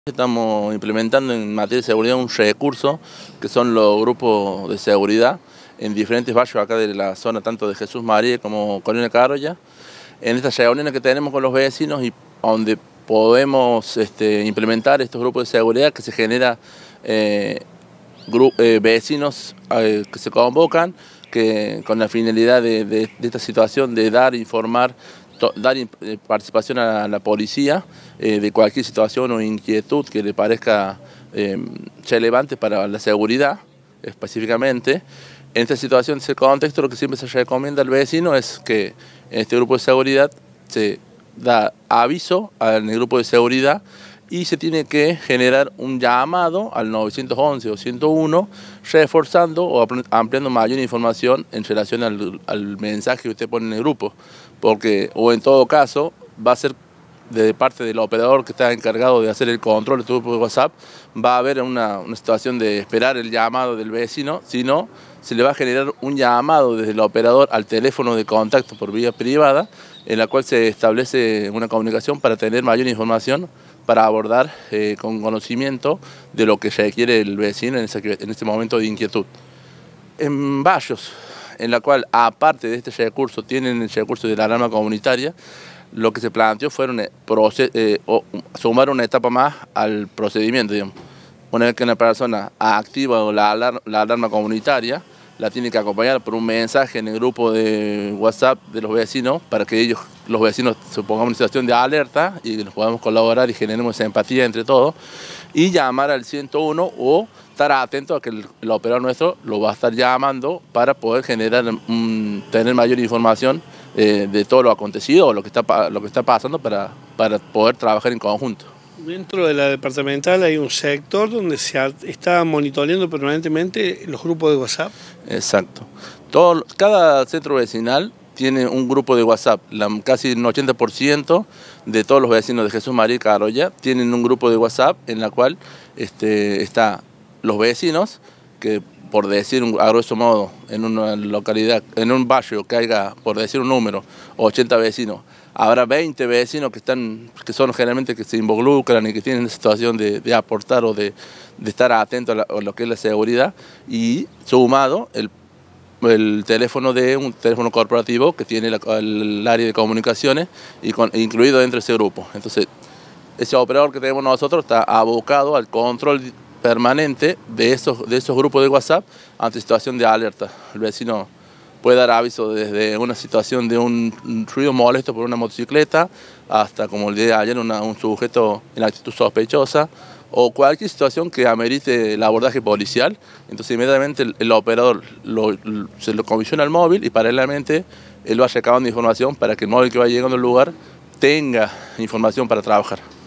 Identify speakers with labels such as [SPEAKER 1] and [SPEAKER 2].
[SPEAKER 1] Estamos implementando en materia de seguridad un recurso que son los grupos de seguridad en diferentes barrios acá de la zona, tanto de Jesús María como Colonia Carolla. En estas reuniones que tenemos con los vecinos y donde podemos implementar estos grupos de seguridad que se genera vecinos que se convocan con la finalidad de esta situación de dar, informar, dar participación a la policía de cualquier situación o inquietud que le parezca relevante para la seguridad específicamente. En esta situación, en ese contexto, lo que siempre se recomienda al vecino es que en este grupo de seguridad se da aviso al grupo de seguridad y se tiene que generar un llamado al 911 o 101 reforzando o ampliando mayor información en relación al mensaje que usted pone en el grupo, porque o en todo caso va a ser de parte del operador que está encargado de hacer el control de tu grupo de WhatsApp, va a haber una situación de esperar el llamado del vecino, sino se le va a generar un llamado desde el operador al teléfono de contacto por vía privada, en la cual se establece una comunicación para tener mayor información, para abordar con conocimiento de lo que requiere el vecino en ese momento de inquietud. En barrios en la cual, aparte de este recurso, tienen el recurso de la alarma comunitaria, lo que se planteó fue sumar una etapa más al procedimiento, digamos. Una vez que una persona activa la alarma comunitaria, la tiene que acompañar por un mensaje en el grupo de WhatsApp de los vecinos para que los vecinos se pongan en una situación de alerta y nos podamos colaborar y generemos esa empatía entre todos, y llamar al 101 o estar atento a que el operador nuestro lo va a estar llamando para poder tener mayor información de todo lo acontecido o lo que está pasando para poder trabajar en conjunto.
[SPEAKER 2] Dentro de la departamental hay un sector donde se está monitoreando permanentemente los grupos de WhatsApp.
[SPEAKER 1] Exacto. Cada centro vecinal tiene un grupo de WhatsApp. Casi un 80% de todos los vecinos de Jesús María y Carolla tienen un grupo de WhatsApp en la cual están los vecinos que, por decir a grueso modo, en una localidad, en un barrio que haya, por decir un número, 80 vecinos, habrá 20 vecinos que son generalmente que se involucran y que tienen situación de aportar o de estar atentos a lo que es la seguridad, y sumado el teléfono un teléfono corporativo que tiene el área de comunicaciones incluido dentro de ese grupo. Entonces, ese operador que tenemos nosotros está abocado al control permanente de esos grupos de WhatsApp ante situación de alerta. El vecino puede dar aviso desde una situación de un ruido molesto por una motocicleta hasta, como el día de ayer, un sujeto en actitud sospechosa o cualquier situación que amerite el abordaje policial. Entonces inmediatamente el operador se lo comisiona al móvil y paralelamente él va recabando información para que el móvil que va llegando al lugar tenga información para trabajar.